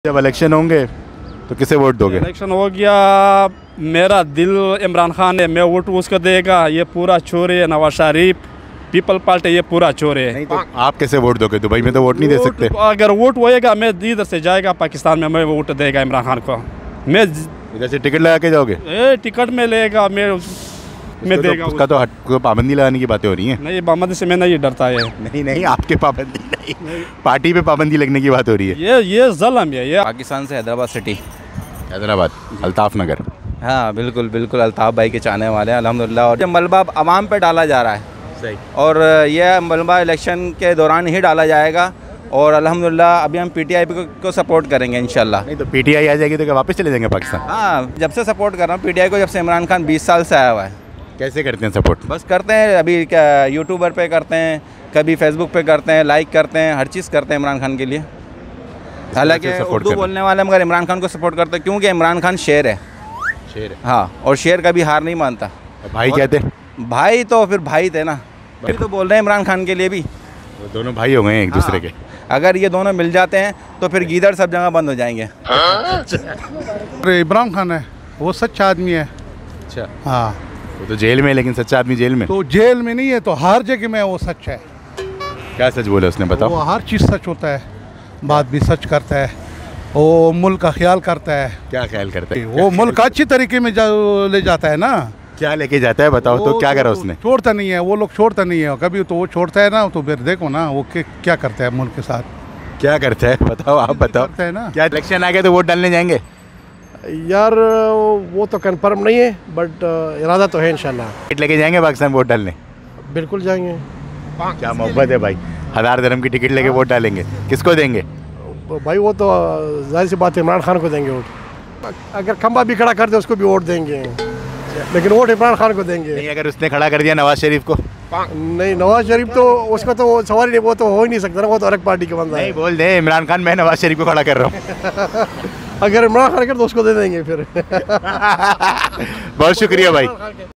जब इलेक्शन होंगे तो किसे वोट दोगे? इलेक्शन हो गया, मेरा दिल इमरान खान है, मैं वोट उसको देगा। ये पूरा चोर है, नवाज शरीफ पीपल पार्टी ये पूरा चोर है। नहीं तो आप कैसे वोट दोगे? दुबई में तो वोट नहीं दे सकते। अगर वोट होएगा मैं इधर से जाएगा पाकिस्तान में, मैं वोट देगा इमरान खान को। मैं इधर से टिकट लगा के जाओगे? टिकट में लेगा, मैं देगा। उसका तो पाबंदी लगाने की बातें हो रही हैं। नहीं, पाबंदी से मैं नहीं डरता है। नहीं आपके पाबंदी नहीं, पार्टी पे पाबंदी लगने की बात हो रही है। ये ज़ुल्म है। ये पाकिस्तान से हैदराबाद सिटी, हैदराबाद अल्ताफ नगर। हाँ बिल्कुल बिल्कुल, अल्ताफ भाई के चाहने वाले हैं अल्हम्दुलिल्लाह। और मलबा आवाम पे डाला जा रहा है, सही। और यह मलबा इलेक्शन के दौरान ही डाला जाएगा। और अल्हम्दुलिल्लाह अभी हम पीटीआई को सपोर्ट करेंगे इंशाल्लाह। नहीं तो पीटीआई आ जाएगी तो क्या वापस चले जाएंगे पाकिस्तान? हाँ, जब से सपोर्ट कर रहा हूँ पीटीआई को, जब से इमरान खान 20 साल से आया हुआ है। कैसे करते हैं सपोर्ट? बस करते हैं, अभी क्या यूट्यूबर पे करते हैं, कभी फेसबुक पे करते हैं, लाइक करते हैं, हर चीज़ करते हैं इमरान खान के लिए। हालांकि उर्दू बोलने वाले मगर इमरान खान को सपोर्ट करते हैं, क्योंकि इमरान खान शेर है। शेर है, हाँ, और शेर कभी हार नहीं मानता। भाई कहते? भाई तो फिर भाई थे ना, भाई तो बोल रहे हैं इमरान खान के लिए भी। वो दोनों भाई हो गए हैं एक दूसरे के। अगर ये दोनों मिल जाते हैं तो फिर गीदड़ सब जगह बंद हो जाएंगे। इमरान खान है, वो सच्चा आदमी है। अच्छा, हाँ, वो तो जेल में है, लेकिन सच्चा आदमी जेल में। तो जेल में नहीं है तो हर जगह में वो सच है। क्या सच बोले उसने, बताओ? वो हर चीज़ सच होता है, बात भी सच करता है, वो मुल्क का ख्याल करता है। क्या ख्याल करता है? वो मुल्क अच्छी तरीके में ले जाता है ना। क्या लेके जाता है बताओ? तो क्या करा उसने? छोड़ता नहीं है, वो लोग छोड़ता नहीं है कभी। तो वो छोड़ता है ना, तो फिर देखो ना वो क्या करता है मुल्क के साथ। क्या करता है बताओ, आप बताओ। करता है ना। क्या इलेक्शन आ गया तो वोट डालने जाएंगे? यार वो तो कंफर्म नहीं है, बट इरादा तो है इंशाल्लाह। टिकट लेके जाएंगे पाकिस्तान वोट डालने? बिल्कुल जाएंगे। क्या मोहब्बत है भाई, हजार धर्म की टिकट लेके वोट डालेंगे। किसको देंगे भाई? वो तो जाहिर सी बात है, इमरान खान को देंगे वोट। अगर खंबा भी खड़ा कर दे उसको भी वोट देंगे, लेकिन वोट इमरान खान को देंगे। नहीं, अगर उसने खड़ा कर दिया नवाज शरीफ को? नहीं, नवाज शरीफ तो उसका तो सवाल ही नहीं, वो तो हो ही नहीं सकता ना, वो तो अलग पार्टी का बंदा है। नहीं, बोल दे इमरान खान मैं नवाज शरीफ को खड़ा कर रहा हूँ। अगर इमरान खान कर तो उसको दे देंगे फिर। बहुत शुक्रिया भाई।